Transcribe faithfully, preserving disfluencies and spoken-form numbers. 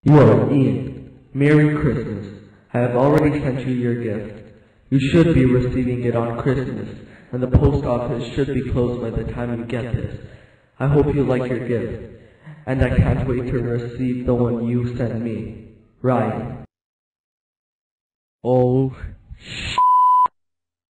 Well, Ian, Merry Christmas. I have already sent you your gift. You should be receiving it on Christmas, and the post office should be closed by the time you get this. I hope you like your gift, and I can't wait to receive the one you sent me. Ryan. Oh, sh**.